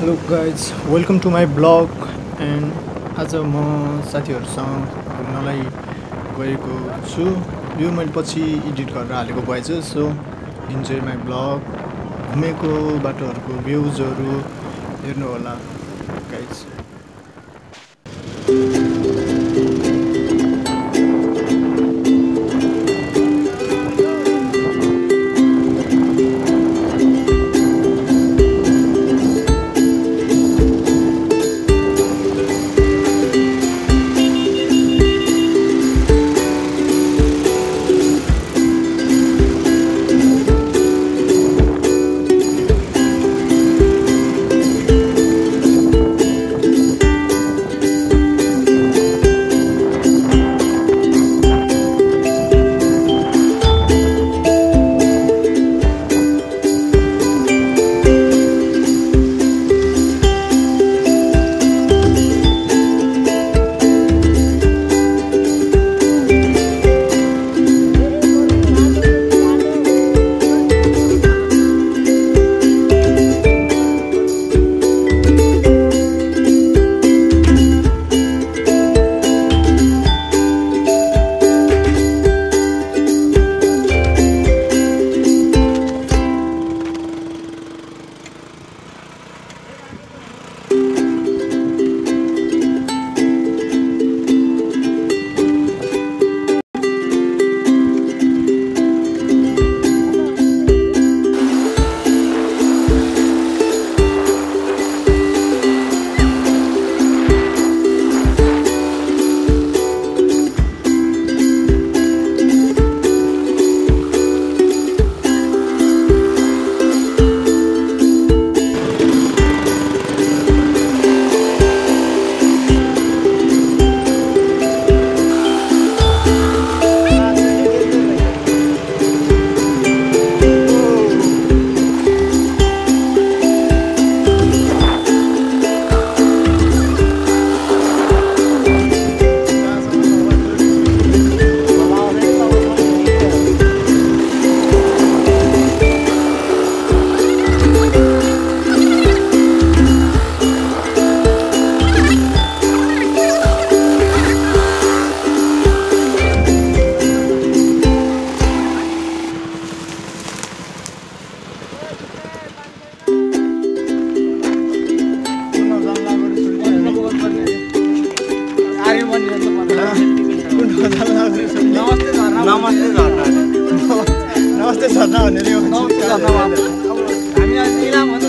Hello guys, welcome to my blog and आज म साथीहरुसँग घुम्नलाई गएको छु। यो मैले पछि एडिट गरेर हालेको भएछ। So enjoy my blog. घुमेको बाटोहरुको भ्यूजहरु हेर्नु होला गाइज। नमस्ते झरना भनेर हामी आज इलाम भन्छ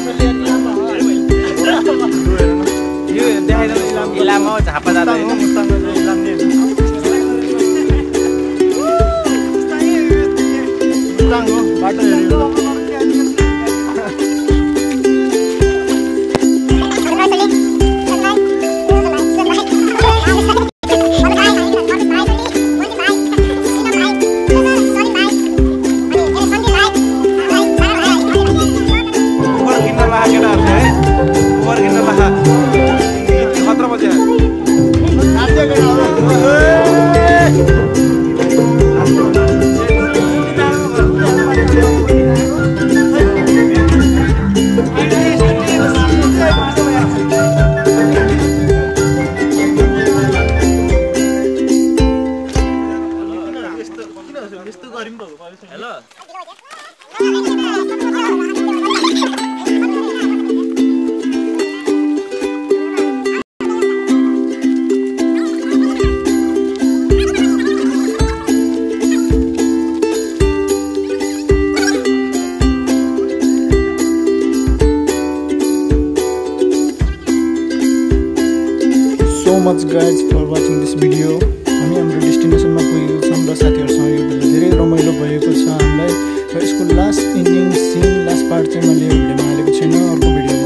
यो देखाइदिनु इलाम हो झापा जाँदा हैन मुस्ताङ इलाम नि मुस्ताङ हो बाटो हेर्नु so much guys for watching this video. हामी हाम्रो डेस्टिनेसनमा पुगेको छौं र साथीहरुसँग यो बेला धेरै रमाइलो भएको छ हामीलाई। र यसको last ending scene last part चाहिँ मैले भिडियोमा हालेको छैन। अर्को भिडियो